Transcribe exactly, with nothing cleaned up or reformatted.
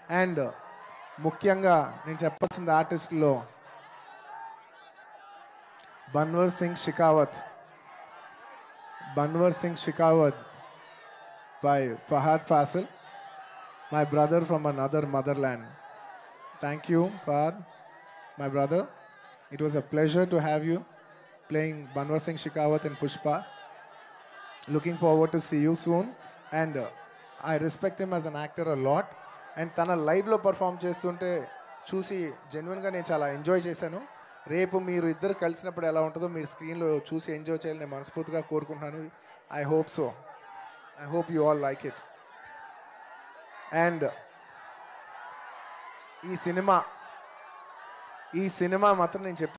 And ముఖ్యంగా నేను చెప్పాల్సింది ఆర్టిస్టులో Bhanwar Singh Shekhawat Bhanwar Singh Shekhawat by Fahad Fasil, my brother from another motherland. Thank you, Fahad, my brother. It was a pleasure to have you playing Banwar Singh Shikawat in Pushpa. Looking forward to see you soon. And uh, I respect him as an actor a lot. And తన లైవ్లో perform చేస్తుంటే చూసి జెన్యున్గా నేను చాలా enjoy చేశాను. రేపు మీరు ఇద్దరు కలిసినప్పుడు ఎలా ఉంటుందో మీరు స్క్రీన్లో చూసి ఎంజాయ్ చేయాలని నేను మనస్ఫూర్తిగా కోరుకుంటున్నాను. I hope so. I hope you all like it. And ఈ సినిమా ఈ సినిమా మాత్రం నేను చెప్తాను.